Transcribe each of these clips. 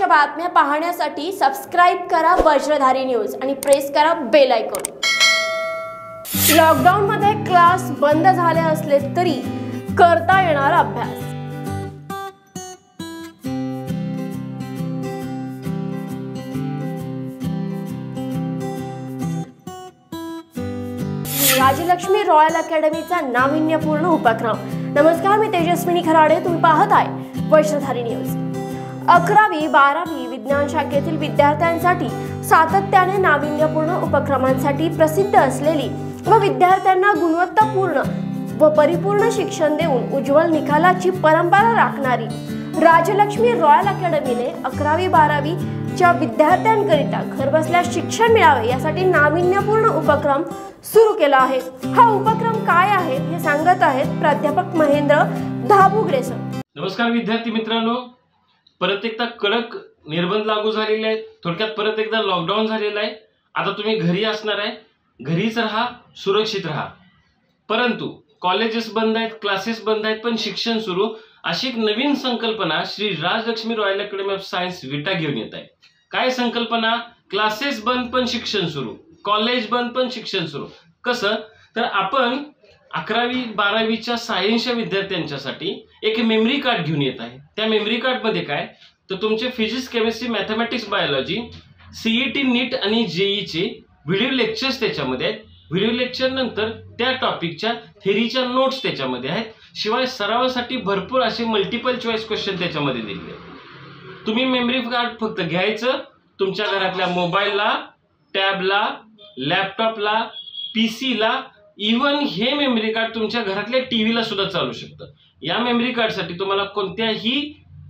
बातम्या पाहण्यासाठी सबस्क्राइब करा वज्रधारी न्यूज आणि प्रेस करा बेल आयकॉन। लॉकडाऊन मध्ये क्लास बंद झाले असले तरी करता येणार अभ्यास। राजलक्ष्मी रॉयल अकॅडमीचा नाविन्यपूर्ण उपक्रम। नमस्कार, मी तेजस्विनी खराडे, तुम्ही पाहत आहे वज्रधारी न्यूज। 11वी 12वी विज्ञान शाखेतील विद्यार्थ्यांसाठी सातत्याने नाविन्यपूर्ण उपक्रमांसाठी प्रसिद्ध असलेली व विद्यार्थ्यांना गुणवत्तापूर्ण व परिपूर्ण शिक्षण देऊन उज्ज्वल निकालाची परंपरा राखणारी राजलक्ष्मी रॉयल अकॅडमीने 11वी 12वी च्या विद्यार्थ्यांकरिता घरबसल्या शिक्षण मिळावे यासाठी नाविन्यपूर्ण उपक्रम सुरू केला आहे। हा उपक्रम काय आहे हे सांगत आहेत प्राध्यापक महेंद्र धाबुगडे सर। नमस्कार विद्यार्थी मित्रांनो, परत एकदा कडक निर्बंध लागू झालेले आहेत। थोडक्यात परत एकदा लॉकडाऊन झालेला आहे। आता तुम्ही घरी असणार आहे, घरीच राहा, सुरक्षित राहा। परंतु कॉलेजेस बंद आहेत, क्लासेस बंद आहेत, पण शिक्षण सुरू। अशी एक नवीन संकल्पना Shri Rajalakshmi Royal Academy of Science Vita घेऊन येत आहे। काय संकल्पना? क्लासेस बंद पण शिक्षण सुरू, कॉलेज बंद पण शिक्षण सुरू। कसं? तर आपण 11वी 12वीच्या सायन्सच्या विद्यार्थ्यांच्यासाठी एक मेमरी कार्ड घेऊन येत आहे। त्या मेमरी कार्ड मध्ये काय, तर तुमचे physics, chemistry, mathematics, biology, CET, NEET आणि जेई चे व्हिडिओ लेक्चर्स त्याच्यामध्ये आहेत। व्हिडिओ लेक्चर नंतर त्या टॉपिकच्या थेरीच्या नोट्स त्याच्यामध्ये आहेत। शिवाय सरावासाठी भरपूर असे मल्टिपल चॉईस क्वेश्चन त्याच्यामध्ये दिलेले आहेत। तुम्ही मेमरी कार्ड फक्त घ्यायचं, तुमच्या घरातल्या मोबाईलला, टॅबला, लॅपटॉपला, पीसीला, इवन हे मेमरी कार्ड तुमच्या घरातल्या टीव्हीला सुद्धा चालू शकतं। या मेमरी कार्ड साठी तुम्हाला कोणत्याही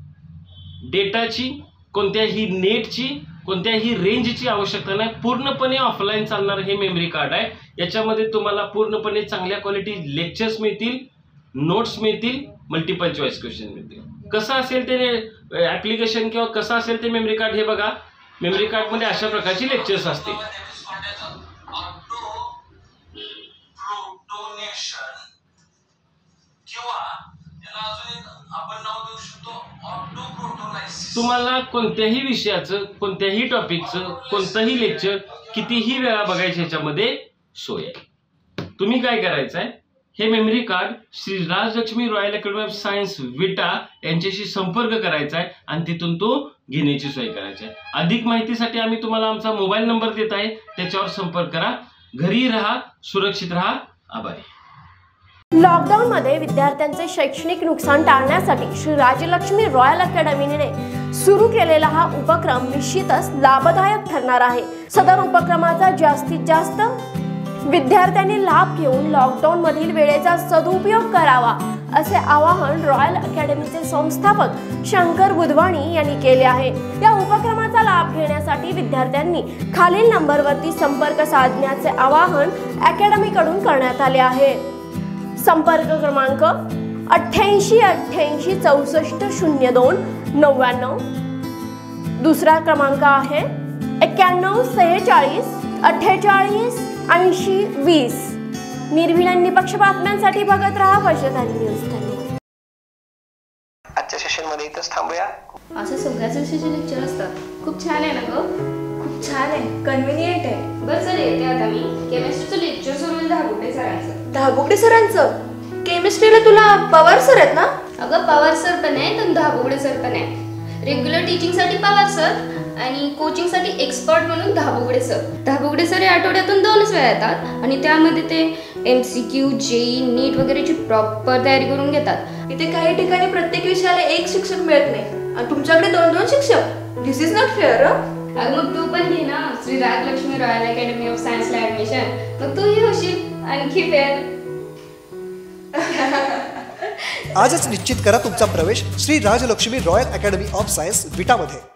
डेटाची, कोणत्याही नेटची, कोणत्याही रेंजची आवश्यकता नाही। पूर्णपणे ऑफलाईन चालणार हे मेमरी कार्ड आहे। याच्यामध्ये तुम्हाला पूर्णपणे चांगल्या क्वालिटी लेक्चर्स मिळतील, नोट्स मिळतील, मल्टिपल चॉईस क्वेश्चन मिळतील। कसं असेल ते ऍप्लिकेशन किंवा कसं असेल ते मेमरी कार्ड हे बघा। मेमरी कार्ड मध्ये अशा प्रकारची लेक्चर्स असतील। तुम्हाला कोणत्याही विषयाचं, कोणत्याही टॉपिकचं, कोणतंही लेक्चर कितीही वेळा बघायचं याच्यामध्ये सोय आहे। तुम्ही काय करायचं आहे, हे memory card Shri Rajalakshmi Royal Academy of Science Vita यांच्याशी संपर्क करायचा आहे आणि तिथून तो घेण्याची सोय करायची आहे। अधिक माहितीसाठी आम्ही तुम्हाला आमचा मोबाईल नंबर देत आहे, त्याच्यावर संपर्क करा। घरी राहा, सुरक्षित राहा। आभारी। लॉकडाऊन मध्ये विद्यार्थ्यांचे शैक्षणिक नुकसान टाळण्यासाठी श्री राजलक्ष्मी रॉयल अकॅडमीने सुरू केलेला हा उपक्रम निश्चितच लाभदायक ठरणार आहे। सदर उपक्रमाचा जास्तीत जास्त विद्यार्थ्यांनी लाभ घेऊन लॉकडाऊन मधील वेळेचा सदुपयोग करावा असे आवाहन रॉयल अकॅडमीचे संस्थापक शंकर बुधवाणी यांनी केले आहे। या उपक्रमाचा लाभ घेण्यासाठी विद्यार्थ्यांनी खालील नंबरवरती संपर्क साधण्याचे आवाहन अकॅडमी कडून करण्यात आले आहे। संपर्क क्रमांक 88 88 64 02 99। दुसरा क्रमांक आहे 91 46 48 80 20। निर्भीड आणि निपक्ष बातम्यांसाठी बघत राहा वज्रधारी न्यूज। धन्यवाद। आजच्या सेशन मध्ये इथंच थांबूया। असं सगळ्याच विषयाचे लेक्चर असतात। खूप छान आहे ना ग? खूप छान आहे, कन्व्हिनियंट आहे। बरं चल येते आता मी। केमिस्ट्रीचं लेक्चर सुरू आहे धाबुगडे सरांचं। धाबुगडे सरांचं? केमिस्ट्रीला तुला पवार सर आहेत ना? अगं पवार सर पण आहे आणि धाबुगडे सर पण आहे। रेग्युलर टीचिंग साठी पवार सर आणि कोचिंग साठी एक्सपर्ट म्हणून धाबुगडे सर। धाबुगडे सर आठवड्यातून 2च वेळा येतात आणि त्यामध्ये ते MCQ, जेई, नीट वगैरेची प्रॉपर तयारी करून घेतात। इथे काही ठिकाणी प्रत्येक विषयाला एक शिक्षक मिळत नाही आणि तुमच्याकडे 2-2 शिक्षक। This is not fair. अगं मग तू पण घे ना Shri Rajalakshmi Royal Academy of सायन्सला ऍडमिशन, मग तूही होशील आणखी फेअर। आजच निश्चित करा तुमचा प्रवेश Shri Rajalakshmi Royal Academy of Science Vita मध्ये।